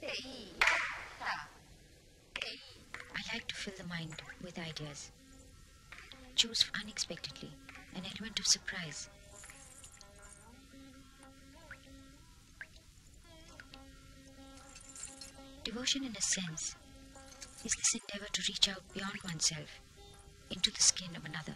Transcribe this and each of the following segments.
I like to fill the mind with ideas. Choose unexpectedly, an element of surprise. Devotion, in a sense, is this endeavor to reach out beyond oneself into the skin of another.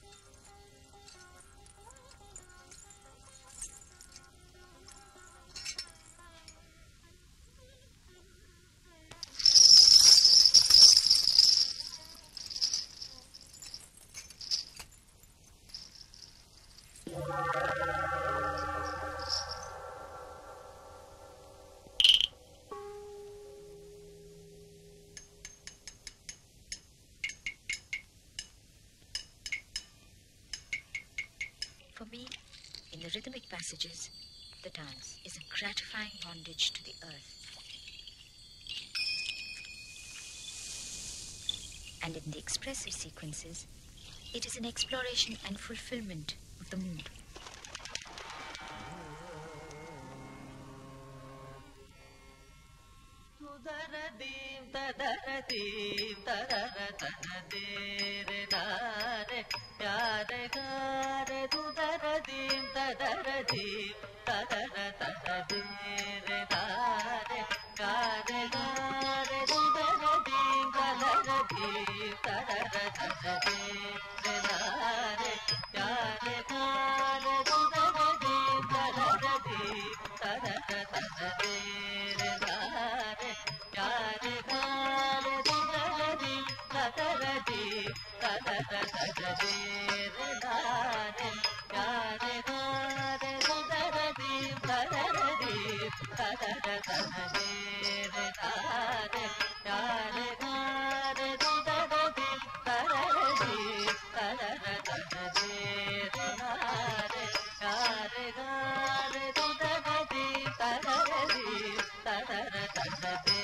For me, in the rhythmic passages, the dance is a gratifying bondage to the earth. And in the expressive sequences, it is an exploration and fulfillment of the mood. Da da da da